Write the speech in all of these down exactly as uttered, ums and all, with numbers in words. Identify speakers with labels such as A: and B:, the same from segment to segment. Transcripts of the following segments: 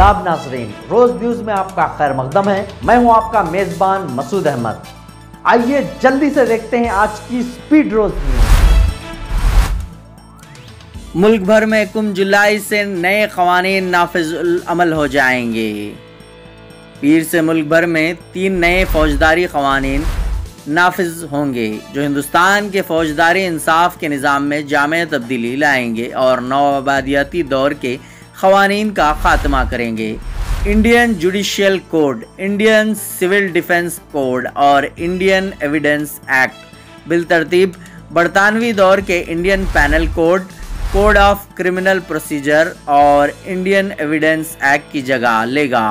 A: आदाब नाज़रीन, रोज न्यूज में आपका खैर मकदम है। मैं हूं आपका मेजबान मसूद अहमद। आइए जल्दी से देखते हैं आज की स्पीड रोज न्यूज।
B: मुल्क भर में कुम जुलाई से नए क़वानीन नाफिज़ुल अमल हो जाएंगे। पीर से मुल्क भर में तीन नए फौजदारी क़वानीन नाफिज होंगे जो हिंदुस्तान के फौजदारी इंसाफ के निज़ाम में जामे तब्दीली लाएंगे और नौआबादियाती दौर के क़वानीन का ख़ात्मा करेंगे। Indian judicial code, Indian civil defence code और इंडियन एविडेंस एक्ट बिलतरतीब बरतानवी दौर के Indian penal code, code of criminal procedure और इंडियन एविडेंस एक्ट की जगह लेगा।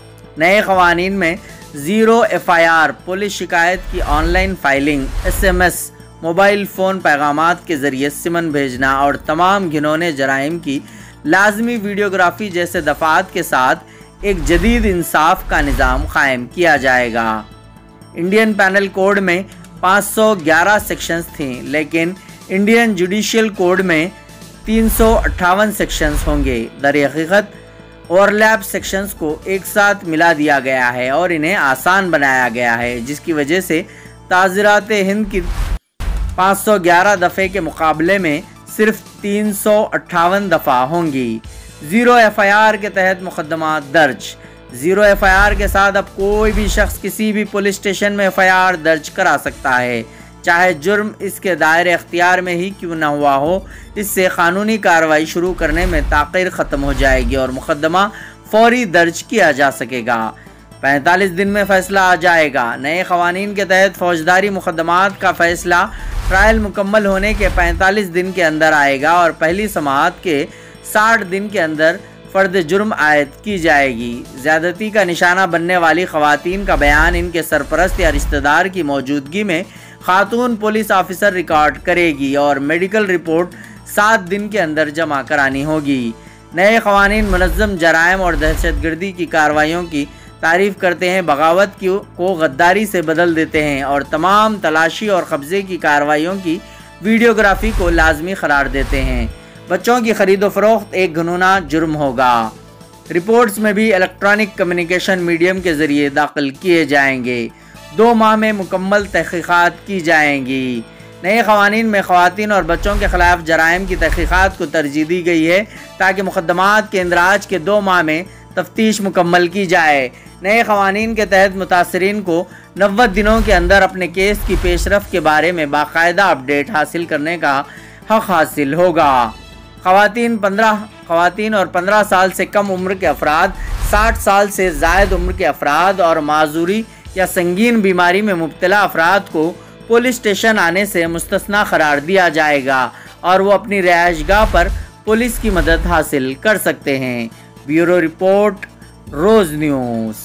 B: नए क़वानीन में zero F I R, police शिकायत की online filing, S M S, mobile phone पैगामात के ज़रिए सिमन भेजना और तमाम घिनौने जराइम की लाजमी वीडियोग्राफी जैसे दफ़ात के साथ एक जदीद इंसाफ का निज़ाम कायम किया जाएगा। इंडियन पैनल कोड में पाँच सौ ग्यारह सेक्शंस थीं, लेकिन इंडियन जुडिशियल कोड में तीन सौ अट्ठावन सेक्शंस होंगे। दर हकीकत ओवरलैप सेक्शंस को एक साथ मिला दिया गया है और इन्हें आसान बनाया गया है, जिसकी वजह से ताज़ीरात हिंद की पाँच सौ ग्यारह दफ़े के मुकाबले में सिर्फ तीन सौ अट्ठावन दफ़ा होंगी। ज़ीरो एफ आई आर के तहत मुकदमा दर्ज। ज़ीरो एफ आई आर के साथ अब कोई भी शख्स किसी भी पुलिस स्टेशन में एफ आई आर दर्ज करा सकता है, चाहे जुर्म इसके दायरे अख्तियार में ही क्यों न हुआ हो। इससे कानूनी कार्रवाई शुरू करने में ताख़ीर ख़त्म हो जाएगी और मुकदमा फौरी दर्ज किया जा सकेगा। पैंतालीस दिन में फ़ैसला आ जाएगा। नए क़वानीन के तहत फ़ौजदारी मुकदमात का फ़ैसला ट्रायल मुकम्मल होने के पैंतालीस दिन के अंदर आएगा और पहली समाअत के साठ दिन के अंदर फ़र्द जुर्म आयद की जाएगी। ज़्यादती का निशाना बनने वाली ख़वातीन का बयान इनके सरपरस्त या रिश्तेदार की मौजूदगी में खातून पुलिस ऑफिसर रिकॉर्ड करेगी और मेडिकल रिपोर्ट सात दिन के अंदर जमा करानी होगी। नए क़वानीन मुनज़्ज़म जराइम और दहशतगर्दी की कार्रवाइयों की तारीफ़ करते हैं, बगावत की को गद्दारी से बदल देते हैं और तमाम तलाशी और कब्ज़े की कार्रवाइयों की वीडियोग्राफी को लाजमी करार देते हैं। बच्चों की खरीदो फरोख्त एक घिनौना जुर्म होगा। रिपोर्ट्स में भी इलेक्ट्रॉनिक कम्युनिकेशन मीडियम के ज़रिए दाखिल किए जाएंगे। दो माह में मुकम्मल तहक़ीक़ात की जाएंगी। नए क़वानीन में ख़वातीन और बच्चों के ख़िलाफ़ जराइम की तहक़ीक़ात को तरजीह दी गई है ताकि मुक़दमात के इंदराज के दो माह में तफ्तीश मुकम्मल की जाए। नए क़वानीन के तहत मुतासरीन को नब्बे दिनों के अंदर अपने केस की पेशरफ के बारे में बाकायदा अपडेट हासिल करने का हक़ हासिल होगा। ख़वातीन पंद्रह ख़वातीन और पंद्रह साल से कम उम्र के अफराद, साठ साल से ज़ायद उम्र के अफराद और माजूरी या संगीन बीमारी में मुब्तला अफराद को पुलिस स्टेशन आने से मुस्तस्ना करार दिया जाएगा और वो अपनी रिहाइशगाह पर पुलिस की मदद हासिल कर सकते हैं। Bureau report, Roz news.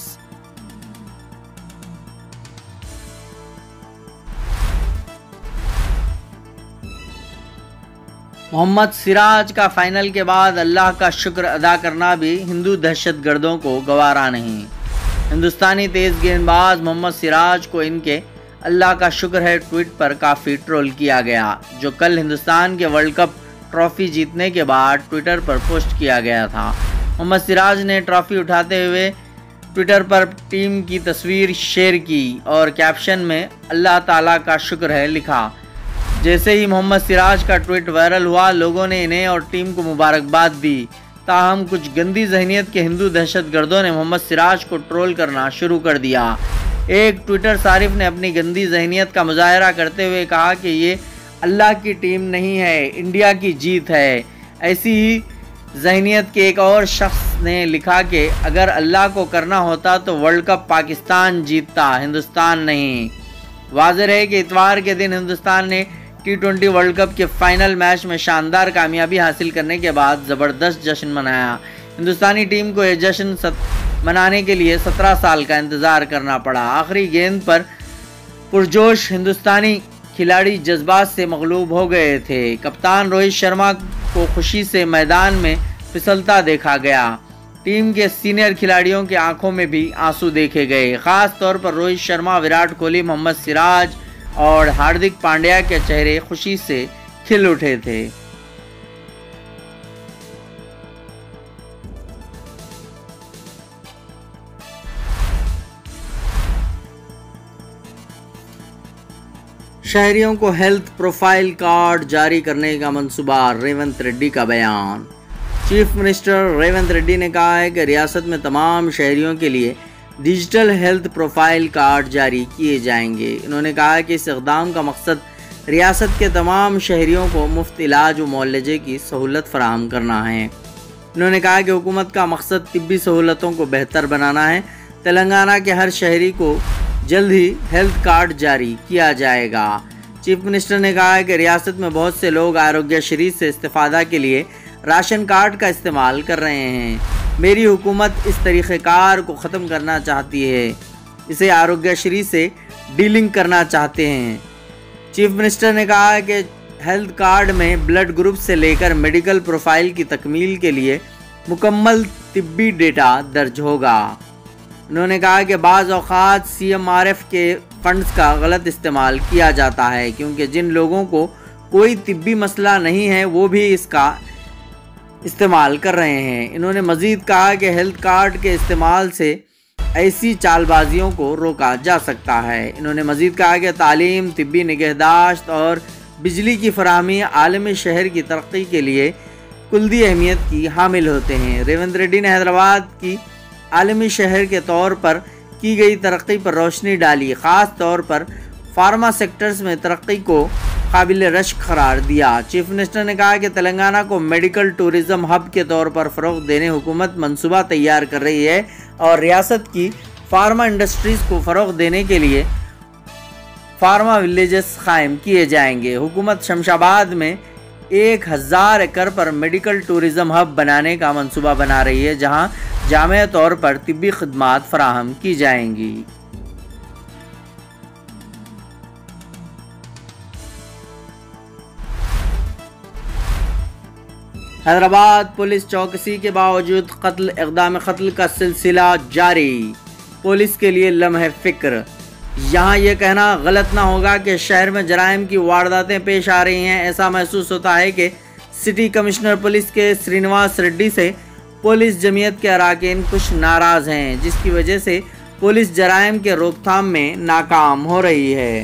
B: Mohammed Siraj का फाइनल के बाद अल्लाह का शुक्र अदा करना भी हिंदू दहशतगर्दों को गवारा नहीं। हिंदुस्तानी तेज़ गेंदबाज मोहम्मद सिराज को इनके अल्लाह का शुक्र है ट्वीट पर काफ़ी ट्रोल किया गया, जो कल हिंदुस्तान के वर्ल्ड कप ट्रॉफ़ी जीतने के बाद ट्विटर पर पोस्ट किया गया था। मोहम्मद सिराज ने ट्रॉफ़ी उठाते हुए ट्विटर पर टीम की तस्वीर शेयर की और कैप्शन में अल्लाह ताला का शुक्र है लिखा। जैसे ही मोहम्मद सिराज का ट्वीट वायरल हुआ, लोगों ने इन्हें और टीम को मुबारकबाद दी। ताहम कुछ गंदी जहनीत के हिंदू दहशतगर्दों ने मोहम्मद सिराज को ट्रोल करना शुरू कर दिया। एक ट्विटर सारिफ ने अपनी गंदी जहनीत का मुजाहरा करते हुए कहा कि ये अल्लाह की टीम नहीं है, इंडिया की जीत है। ऐसी ही जहनीत के एक और शख्स ने लिखा कि अगर अल्लाह को करना होता तो वर्ल्ड कप पाकिस्तान जीतता, हिंदुस्तान नहीं। वाज़ेह है कि इतवार के दिन हिंदुस्तान ने टी ट्वेंटी वर्ल्ड कप के फाइनल मैच में शानदार कामयाबी हासिल करने के बाद ज़बरदस्त जश्न मनाया। हिंदुस्तानी टीम को यह जश्न सत, मनाने के लिए सत्रह साल का इंतज़ार करना पड़ा। आखिरी गेंद पर पुरजोश हिंदुस्तानी खिलाड़ी जज्बात से मगलूब हो गए थे। कप्तान रोहित शर्मा को खुशी से मैदान में फिसलता देखा गया। टीम के सीनियर खिलाड़ियों की आंखों में भी आंसू देखे गए। ख़ास तौर पर रोहित शर्मा, विराट कोहली, मोहम्मद सिराज और हार्दिक पांड्या के चेहरे खुशी से खिल उठे थे। شہریوں کو ہیلتھ پروفائل کارڈ جاری کرنے کا منصوبہ، ریونت ریڈی کا بیان۔ چیف منسٹر ریونت ریڈی نے کہا ہے کہ ریاست میں تمام شہریوں کے لیے ڈیجیٹل ہیلتھ پروفائل کارڈ جاری کیے جائیں گے۔ انہوں نے کہا کہ اس اقدام کا مقصد ریاست کے تمام شہریوں کو مفت علاج و معالجے کی سہولت فراہم کرنا ہے۔ انہوں نے کہا کہ حکومت کا مقصد طبی سہولتوں کو بہتر بنانا ہے۔ تلنگانہ کے ہر شہری کو جلد ہی ہیلتھ کارڈ جاری کیا جائے گا۔ چیف منسٹر نے کہا ہے کہ ریاست میں بہت سے لوگ آروگیہ شری سے استفادہ کے لیے راشن کارڈ کا استعمال کر رہے ہیں۔ میری حکومت اس طریقہ کار کو ختم کرنا چاہتی ہے، اسے آروگیہ شری سے ڈیلنگ کرنا چاہتے ہیں۔ چیف منسٹر نے کہا ہے کہ ہیلتھ کارڈ میں بلڈ گروپ سے لے کر میڈیکل پروفائل کی تکمیل کے لیے مکمل طبی ڈیٹا درج ہوگا۔ انہوں نے کہا کہ بعض اوقات سی ایم آر ایف کے فنڈز کا غلط استعمال کیا جاتا ہے، کیونکہ جن لوگوں کو کوئی طبی مسئلہ نہیں ہے وہ بھی اس کا استعمال کر رہے ہیں۔ انہوں نے مزید کہا کہ ہیلتھ کارڈ کے استعمال سے ایسی چال بازیوں کو روکا جا سکتا ہے۔ انہوں نے مزید کہا کہ تعلیم، طبی نگہداشت اور بجلی کی فراہمی عالمی شہر کی ترقی کے لیے کلیدی اہمیت کی حامل ہوتے ہیں۔ ریونت ریڈی نے حیدرآباد کی عالمی شہر کے طور پر کی گئی ترقی پر روشنی ڈالی، خاص طور پر فارما سیکٹرز میں ترقی کو قابل رشک قرار دیا۔ چیف منسٹر نے کہا کہ تلنگانہ کو میڈیکل ٹورزم ہب کے طور پر فروغ دینے حکومت منصوبہ تیار کر رہی ہے اور ریاست کی فارما انڈسٹریز کو فروغ دینے کے لیے فارما ولیجز قائم کیے جائیں گے۔ حکومت شمشاباد میں ایک ہزار ایکڑ پر میڈیکل ٹورزم ہب بنانے کا منصوبہ بنا رہی ہے، جہاں جامع طور پر طبی خدمات فراہم کی جائیں گی۔ حیدرآباد پولیس چوکسی کے باوجود قتل اقدام قتل کا سلسلہ جاری، پولیس کے لیے لمحہ فکر۔ یہاں یہ کہنا غلط نہ ہوگا کہ شہر میں جرائم کی وارداتیں پیش آ رہی ہیں۔ ایسا محسوس ہوتا ہے کہ city commissioner police K Srinivas Reddy سے پولیس جمعیت کے اراکین کچھ ناراض ہیں، جس کی وجہ سے پولیس جرائم کے روک تھام میں ناکام ہو رہی ہے۔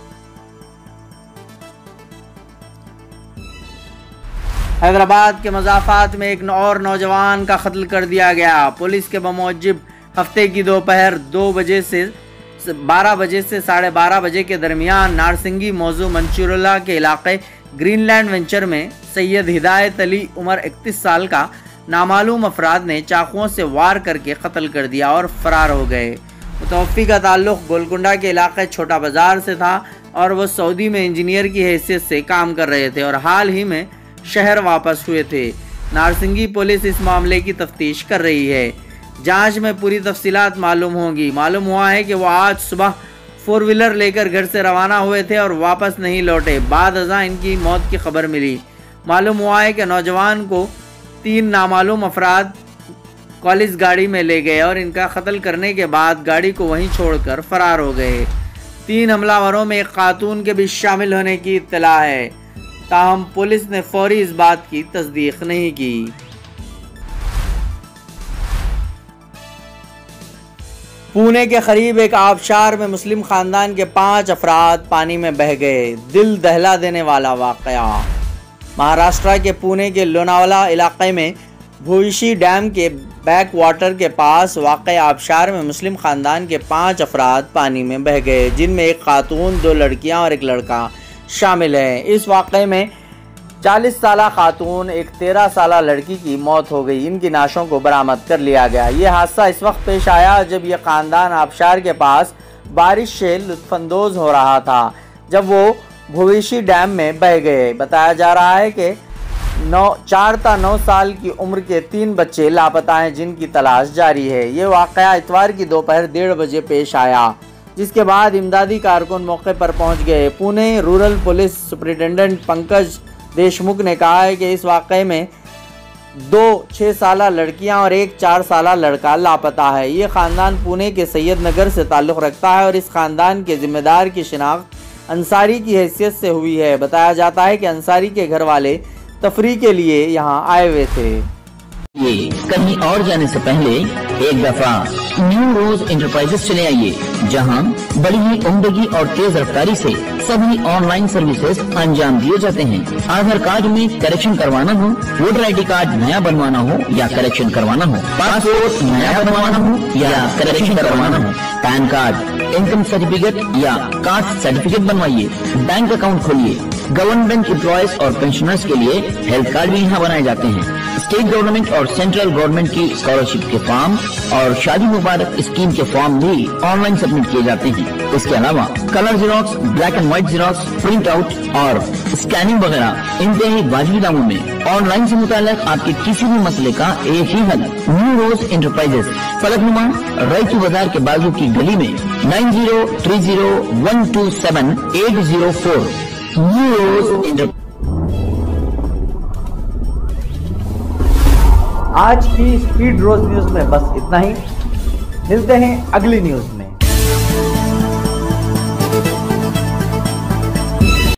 B: حیدرآباد کے مضافات میں ایک اور نوجوان کا قتل کر دیا گیا۔ پولیس کے بموجب ہفتے کی دوپہر دو بجے سے بارہ بجے سے ساڑھے بارہ بجے کے درمیان نارسنگی موضوع منچورلہ کے علاقے گرین لینڈ وینچر میں سید ہدایت علی عمر اکتیس سال کا نامعلوم افراد نے چاقوؤں سے وار کر کے قتل کر دیا اور فرار ہو گئے۔ متوفی کا تعلق گولکنڈہ کے علاقے چھوٹا بازار سے تھا اور وہ سعودی میں انجینئر کی حیثیت سے کام کر رہے تھے اور حال ہی میں شہر واپس ہوئے تھے۔ نارسنگی پولیس اس معاملے کی تفتیش کر رہی ہے۔ جانچ میں پوری تفصیلات معلوم ہوں گی۔ معلوم ہوا ہے کہ وہ آج صبح فور ویلر لے کر گھر سے روانہ ہوئے تھے اور واپس نہیں لوٹے۔ بعد ازاں ان کی موت کی خبر ملی۔ معلوم ہوا ہے کہ نوجوان کو تین نامعلوم افراد کالج گاڑی میں لے گئے اور ان کا قتل کرنے کے بعد گاڑی کو وہیں چھوڑ کر فرار ہو گئے۔ تین حملہ آوروں میں ایک خاتون کے بھی شامل ہونے کی اطلاع ہے، تاہم پولیس نے فوری اس بات کی تصدیق نہیں کی۔ پونے کے قریب ایک آبشار میں مسلم خاندان کے پانچ افراد پانی میں بہہ گئے، دل دہلا دینے والا واقعہ۔ مہاراشٹرا کے پونے کے لوناوالا علاقے میں بھوئیشی ڈیم کے بیک واٹر کے پاس واقع آبشار میں مسلم خاندان کے پانچ افراد پانی میں بہہ گئے، جن میں ایک خاتون، دو لڑکیاں اور ایک لڑکا شامل ہے۔ اس واقعے میں چالیس سالہ خاتون، ایک تیرہ سالہ لڑکی کی موت ہو گئی۔ ان کی نعشوں کو برآمد کر لیا گیا۔ یہ حادثہ اس وقت پیش آیا جب یہ خاندان آبشار کے پاس بارش سے لطف اندوز ہو رہا تھا، جب وہ بھوئیشی ڈیم میں بہہ گئے۔ بتایا جا رہا ہے کہ نو چار تا نو سال کی عمر کے تین بچے لاپتہ ہیں، جن کی تلاش جاری ہے۔ یہ واقعہ اتوار کی دوپہر ڈیڑھ بجے پیش آیا، جس کے بعد امدادی کارکن موقع پر پہنچ گئے۔ Pune rural police superintendent Pankaj Deshmukh نے کہا ہے کہ اس واقعے میں دو چھ سالہ لڑکیاں اور ایک چار سالہ لڑکا لاپتہ ہے۔ یہ خاندان پونے کے سید نگر سے تعلق رکھتا ہے اور اس خاندان کے ذمہ دار کی شناخت انصاری کی حیثیت سے ہوئی ہے۔ بتایا جاتا ہے کہ انصاری کے گھر والے تفریح کے لیے یہاں آئے ہوئے تھے۔
C: کہیں اور جانے سے پہلے ایک دفعہ न्यू रोज इंटरप्राइजेस चले आइए, जहां बड़ी ही उम्दगी और तेज रफ्तारी से सभी ऑनलाइन सर्विसेज अंजाम दिए जाते हैं। आधार कार्ड में करेक्शन करवाना हो, वोटर आई डी कार्ड नया बनवाना हो या करेक्शन करवाना हो, पासपोर्ट नया बनवाना हो या करेक्शन करवाना हो, पैन कार्ड, इनकम सर्टिफिकेट या कास्ट सर्टिफिकेट बनवाइए, बैंक अकाउंट खोलिए। गवर्नमेंट एम्प्लॉयज और पेंशनर्स के लिए हेल्थ कार्ड भी यहाँ बनाए जाते हैं। स्टेट गवर्नमेंट और सेंट्रल गवर्नमेंट की स्कॉलरशिप के फॉर्म और शादी मुबारक स्कीम के फॉर्म भी ऑनलाइन सबमिट किए जाते हैं। इसके अलावा colour xerox, black and white xerox, print out और स्कैनिंग वगैरह इंतहाई वाजिबी दामों में ऑनलाइन से मुताल्लिक आपके किसी भी मसले का एक ही हल। न्यू रोज इंटरप्राइजेस, फलकनुमा रईचू बाजार के बाजू की गली में nine zero three zero one two seven eight zero four. New rose inter
A: आज की स्पीड रोज न्यूज में बस इतना ही। मिलते हैं अगली न्यूज में।